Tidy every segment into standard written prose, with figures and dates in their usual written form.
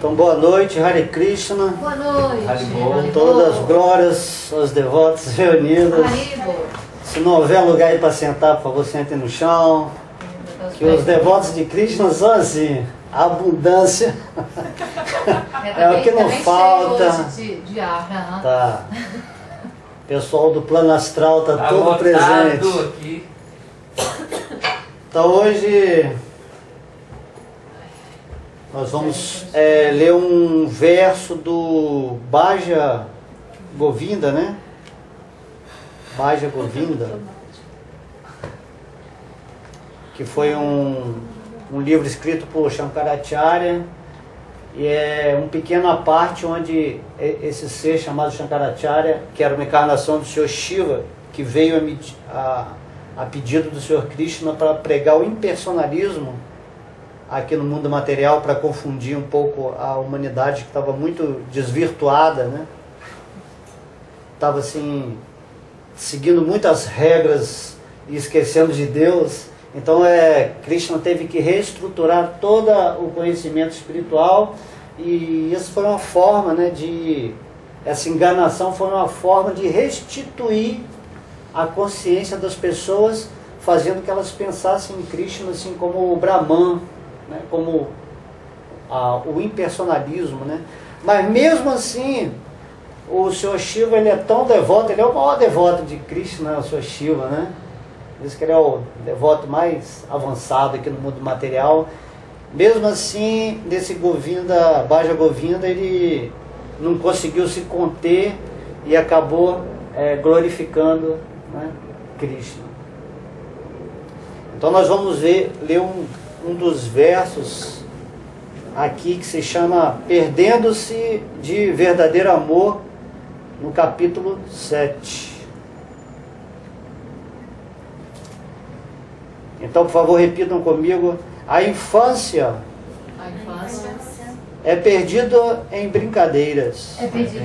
Então, boa noite, Hare Krishna. Boa noite. Com todas as glórias aos devotos reunidos. Haribo. Se não houver lugar aí para sentar, por favor, sentem no chão. Que os devotos de Krishna são assim, a abundância é o que não falta. De ar, né? Tá. O pessoal do plano astral está todo lotado presente. Aqui. Então hoje nós vamos ler um verso do Bhaja Govinda, né? Bhaja Govinda, que foi um livro escrito por Shankaracharya, e é um pequeno à parte onde esse ser chamado Shankaracharya, que era uma encarnação do Sr. Shiva, que veio a pedido do Sr. Krishna para pregar o impersonalismo aqui no mundo material, para confundir um pouco a humanidade que estava muito desvirtuada, né? Estava assim, seguindo muitas regras e esquecendo de Deus. Então Krishna teve que reestruturar todo o conhecimento espiritual, e isso foi uma forma, né, essa enganação foi uma forma de restituir a consciência das pessoas, fazendo que elas pensassem em Krishna assim como o Brahman, né, como o impersonalismo, né? Mas mesmo assim, o Sr. Shiva, ele é tão devoto, ele é o maior devoto de Krishna, o Sr. Shiva, né? Diz que ele é o devoto mais avançado aqui no mundo material. Mesmo assim, desse Govinda, Bhaja Govinda, ele não conseguiu se conter e acabou glorificando, né, Krishna. Então nós vamos ler um dos versos aqui que se chama Perdendo-se de Verdadeiro Amor, no capítulo 7. Então, por favor, repitam comigo. A infância é perdida em brincadeiras.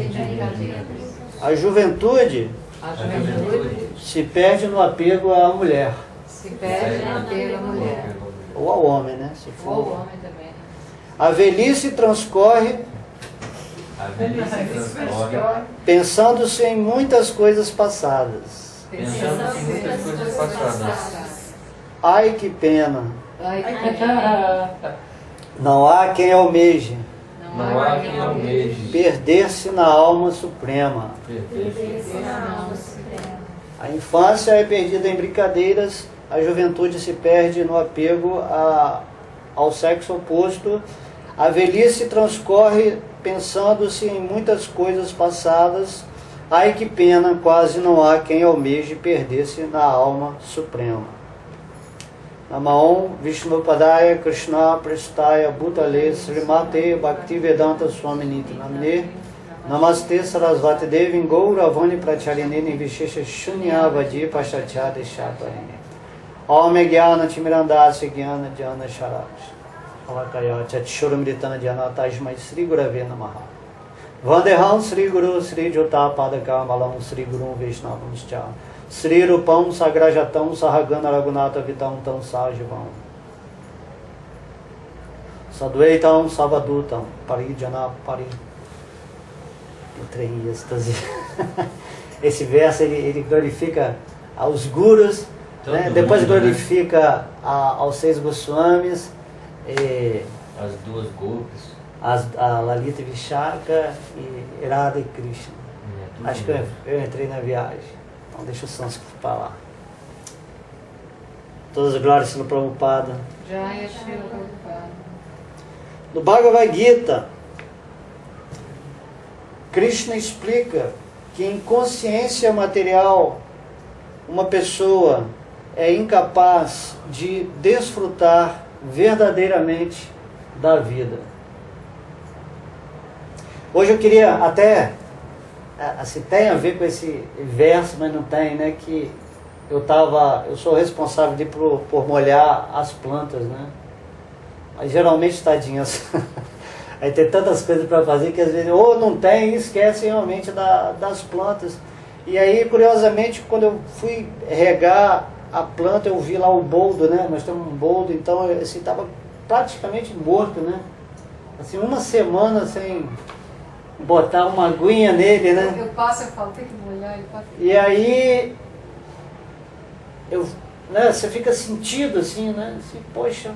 A juventude se perde no apego à mulher. Ou ao homem, né? Se for. Ou o homem também. A velhice transcorre pensando-se em muitas coisas passadas. Ai, que pena! Não há quem almeje perder-se na alma suprema. A infância é perdida em brincadeiras, a juventude se perde no apego ao sexo oposto, a velhice transcorre pensando-se em muitas coisas passadas. Ai, que pena, quase não há quem almeje perder-se na alma suprema. Namaon Vishnupadaya Krishna Prestaya Bhutale Srimate Bhaktivedanta Swaminiti Namne Namaste Sarasvati Devi Gauravani Pracharineni Vishesha Shunyavadi Pashachade Shaparine Om Gyana Timirandasi Gyana Jana Sharaj Alakaya Chatshuramritana Jana Tajmai Sri Gurave Namaha Vandeham Sri Guru Sri Jota Padaka Malam Sri Guru Vaishnavamscha Sri Rupam Sagrajatam Sahagana Raghunata Vitam Tam Sajivam Sadvaitam Savadutam Parijana Pari. Entrei em êxtase. Esse verso ele glorifica aos gurus, né? Depois glorifica aos 6 Goswamis, as duas golpes, a Lalita Vishaka e Radha e Krishna. Acho que eu entrei na viagem. Então deixa o Sânscrito para lá. Todas as glórias no Prabhupada. No Bhagavad Gita, Krishna explica que em consciência material uma pessoa é incapaz de desfrutar verdadeiramente da vida. Hoje eu queria até, assim, tem a ver com esse verso, mas não tem, né? Que eu sou responsável por molhar as plantas, né? Mas geralmente, tadinhas, aí tem tantas coisas para fazer que às vezes ou não tem e esquece realmente das plantas. E aí, curiosamente, quando eu fui regar a planta, eu vi lá o boldo, né? Nós temos um boldo, então assim, estava praticamente morto, né? assim, uma semana sem botar uma aguinha nele, né? Eu passo, eu falo, tem que molhar, ele passa. E aí, né, você fica sentido assim, né? Assim, poxa,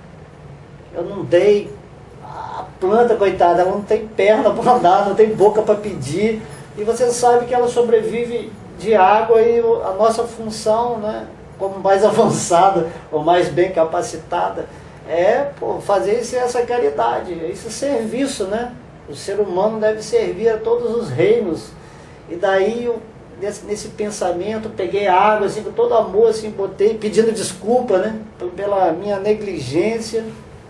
eu não dei. A planta, coitada, ela não tem perna para andar, não tem boca para pedir. E você sabe que ela sobrevive de água e a nossa função, né, como mais avançada ou mais bem capacitada, é fazer essa caridade, esse serviço, né? O ser humano deve servir a todos os reinos. E daí, nesse pensamento, peguei água assim, com todo amor, assim, botei, pedindo desculpa, né, pela minha negligência.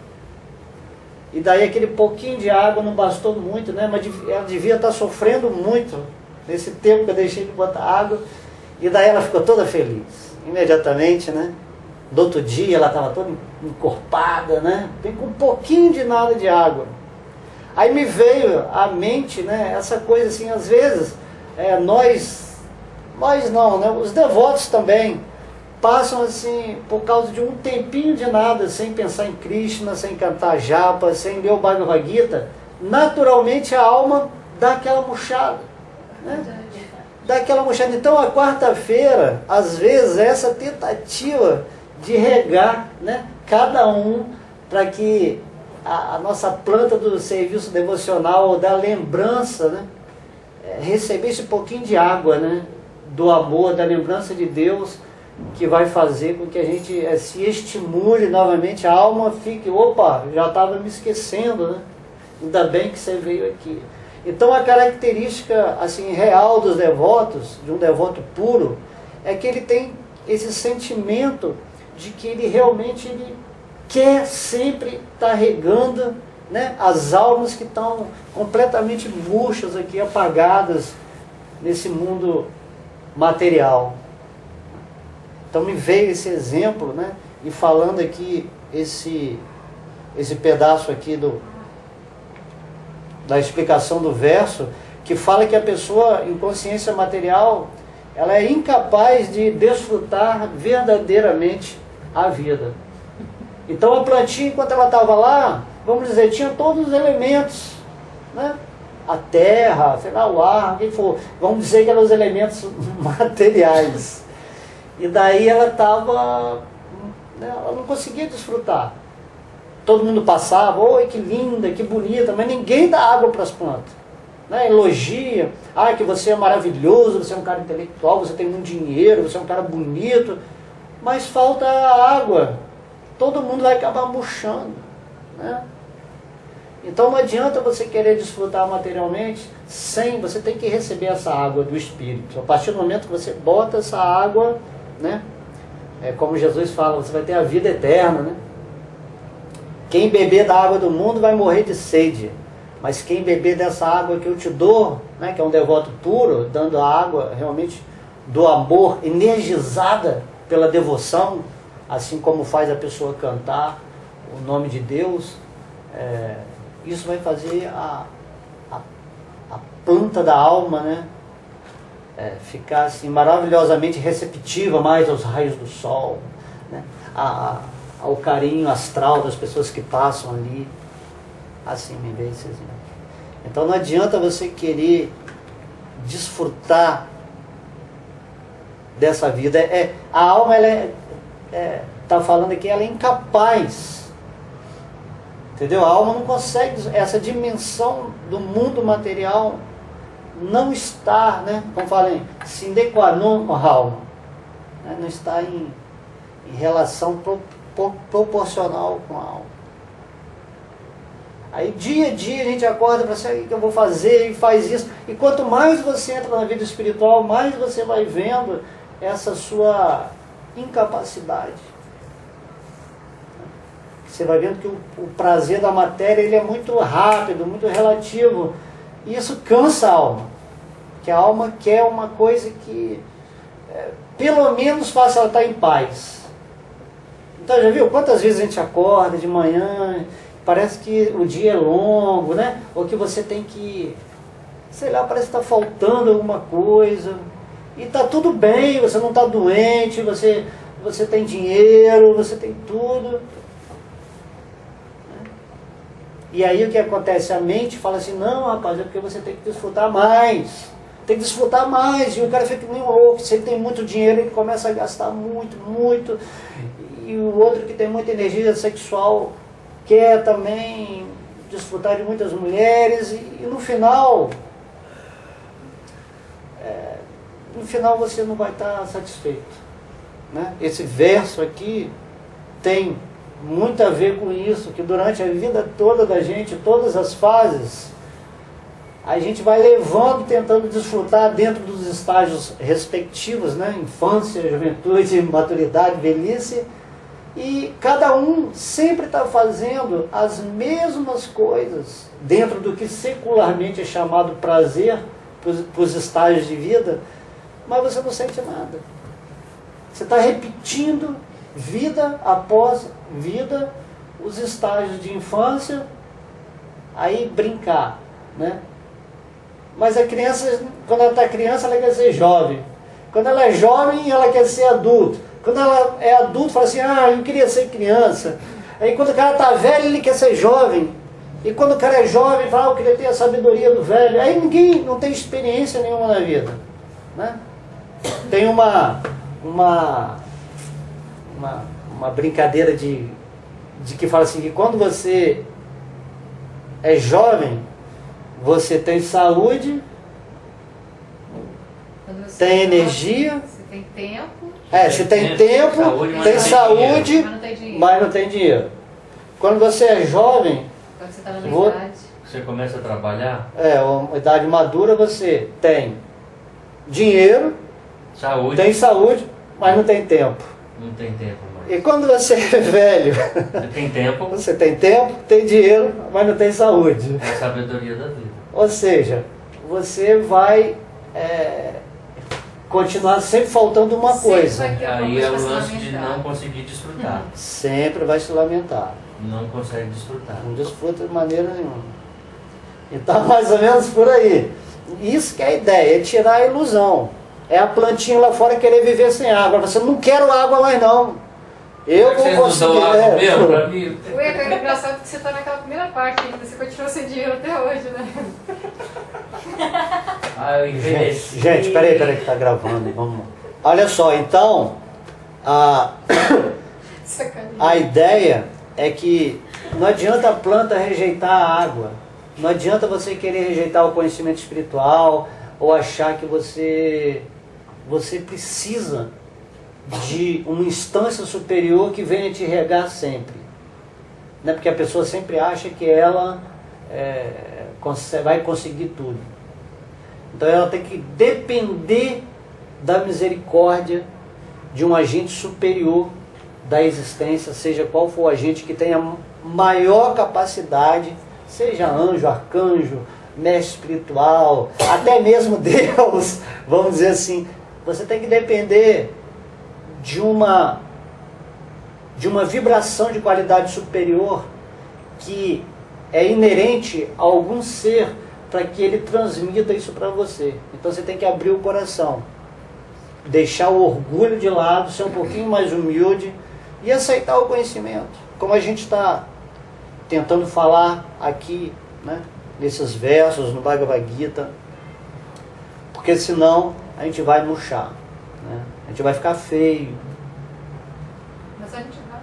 E daí aquele pouquinho de água não bastou muito, né? Mas ela devia estar sofrendo muito nesse tempo que eu deixei de botar água. E daí ela ficou toda feliz, imediatamente, né? No outro dia ela estava toda encorpada, né? Bem com um pouquinho de nada de água. Aí me veio à mente, né? Essa coisa assim, às vezes, nós não, né? Os devotos também passam assim, por causa de um tempinho de nada, sem pensar em Krishna, sem cantar japa, sem ler o Bhagavad Gita, naturalmente a alma dá aquela murchada, né? Dá aquela murchada. Então a quarta-feira, às vezes, é essa tentativa de regar, né, cada um, para que a nossa planta do serviço devocional, da lembrança, né, recebesse um pouquinho de água, né, do amor, da lembrança de Deus, que vai fazer com que a gente se estimule novamente, a alma fique, opa, já estava me esquecendo, né? Ainda bem que você veio aqui. Então a característica assim, real dos devotos, de um devoto puro, é que ele tem esse sentimento de que ele realmente quer sempre estar regando, né, as almas que estão completamente murchas aqui, apagadas nesse mundo material. Então me veio esse exemplo, né? E falando aqui esse pedaço aqui da explicação do verso, que fala que a pessoa em consciência material, ela é incapaz de desfrutar verdadeiramente a vida. Então a plantinha, enquanto ela estava lá, vamos dizer, tinha todos os elementos, né? A terra, sei lá, o ar, o que for. Vamos dizer que eram os elementos materiais. E daí ela estava, né, ela não conseguia desfrutar. Todo mundo passava, oi, que linda, que bonita, mas ninguém dá água para as plantas, né? Elogia, que você é maravilhoso, você é um cara intelectual, você tem muito dinheiro, você é um cara bonito, mas falta água, todo mundo vai acabar murchando, né? Então não adianta você querer desfrutar materialmente sem, você tem que receber essa água do Espírito. A partir do momento que você bota essa água, né, como Jesus fala, você vai ter a vida eterna, né? Quem beber da água do mundo vai morrer de sede, mas quem beber dessa água que eu te dou, né, que é um devoto puro, dando a água realmente do amor, energizada pela devoção, assim como faz a pessoa cantar o nome de Deus, isso vai fazer a planta da alma, né, ficar assim, maravilhosamente receptiva mais aos raios do sol, né, ao carinho astral das pessoas que passam ali. Assim me veio esse exemplo. Então não adianta você querer desfrutar dessa vida. A alma, ela está falando aqui, ela é incapaz. Entendeu? A alma não consegue, essa dimensão do mundo material não está, né, como falei, sine qua non com a alma, né, não está em relação proporcional com a alma. Aí dia a dia a gente acorda para saber o que eu vou fazer e faz isso. E quanto mais você entra na vida espiritual, mais você vai vendo essa sua incapacidade. Você vai vendo que o prazer da matéria, ele é muito rápido, muito relativo. E isso cansa a alma. Que a alma quer uma coisa que pelo menos faça ela estar em paz. Então já viu quantas vezes a gente acorda de manhã, parece que o dia é longo, né? Ou que você tem que, sei lá, parece que está faltando alguma coisa. E está tudo bem, você não está doente, você tem dinheiro, você tem tudo. E aí o que acontece? A mente fala assim, não, rapaz, é porque você tem que desfrutar mais. Tem que desfrutar mais. E o cara fica nem louco. Se ele tem muito dinheiro, ele começa a gastar muito, muito. E o outro que tem muita energia sexual quer também desfrutar de muitas mulheres. E no final você não vai estar satisfeito, né? Esse verso aqui tem muito a ver com isso, que durante a vida toda da gente, todas as fases, a gente vai levando, tentando desfrutar dentro dos estágios respectivos, né? Infância, juventude, maturidade, velhice, e cada um sempre está fazendo as mesmas coisas dentro do que secularmente é chamado prazer para os estágios de vida, mas você não sente nada. Você está repetindo vida após vida, os estágios de infância, aí brincar, né? Mas a criança, quando ela está criança, ela quer ser jovem. Quando ela é jovem, ela quer ser adulto. Quando ela é adulto, fala assim, eu queria ser criança. Aí quando o cara está velho, ele quer ser jovem. E quando o cara é jovem, fala, eu queria ter a sabedoria do velho. Aí ninguém não tem experiência nenhuma na vida, né? Tem uma brincadeira de que fala assim, que quando você é jovem, você tem saúde, tem energia, você tem tempo. Você tem tempo, tem saúde, mas não tem dinheiro. Quando você é jovem, quando você está na idade, você começa a trabalhar, uma idade madura, você tem dinheiro, saúde, tem saúde, mas não tem tempo. Não tem tempo mais. E quando você é velho, Você tem tempo, você tem tempo, tem dinheiro, mas não tem saúde. é a sabedoria da vida. Ou seja, você vai continuar sempre faltando uma coisa. Aí é o lance de não conseguir desfrutar. Sempre vai se lamentar. Não consegue desfrutar. Não desfruta de maneira nenhuma. Então, mais ou menos por aí. Isso que é a ideia, é tirar a ilusão. É a plantinha lá fora querer viver sem água. Você não quer água mais não. Eu vou conseguir. Água mesmo pra mim? Ué, é engraçado que você está naquela primeira parte ainda, você continua sem dinheiro até hoje, né? Eu envelheci. Gente, peraí que tá gravando. Vamos. Olha só, então, a ideia é que não adianta a planta rejeitar a água. Não adianta você querer rejeitar o conhecimento espiritual ou achar que você precisa de uma instância superior que venha te regar sempre. Né? Porque a pessoa sempre acha que ela vai conseguir tudo. Então ela tem que depender da misericórdia de um agente superior da existência, seja qual for o agente que tenha maior capacidade, seja anjo, arcanjo, mestre espiritual, até mesmo Deus, vamos dizer assim. Você tem que depender de uma vibração de qualidade superior que é inerente a algum ser para que ele transmita isso para você. Então você tem que abrir o coração, deixar o orgulho de lado, ser um pouquinho mais humilde e aceitar o conhecimento, como a gente está tentando falar aqui, né, nesses versos, no Bhagavad Gita, porque senão a gente vai murchar, né? A gente vai ficar feio. Mas a gente vai.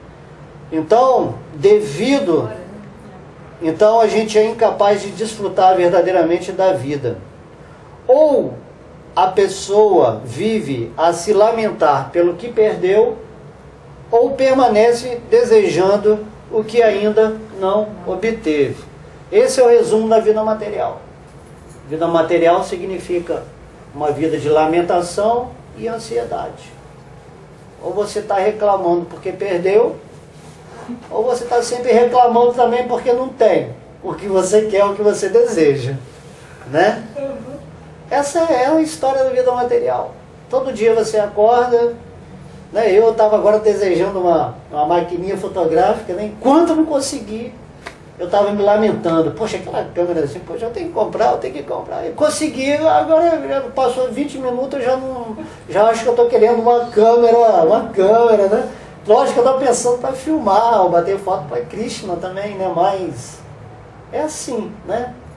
Então a gente é incapaz de desfrutar verdadeiramente da vida. Ou a pessoa vive a se lamentar pelo que perdeu, ou permanece desejando o que ainda não obteve. Esse é o resumo da vida material. Vida material significa uma vida de lamentação e ansiedade. Ou você está reclamando porque perdeu, ou você está sempre reclamando também porque não tem o que você quer, o que você deseja, né? Essa é a história da vida material. Todo dia você acorda, né? Eu estava agora desejando uma maquininha fotográfica, né? Enquanto eu não consegui, eu estava me lamentando. Poxa, aquela câmera assim, poxa, eu tenho que comprar. Eu consegui, agora já passou 20 minutos, eu já acho que eu estou querendo uma câmera, né? Lógico que eu estou pensando para filmar, ou bater foto para Krishna também, né? Mas é assim, né?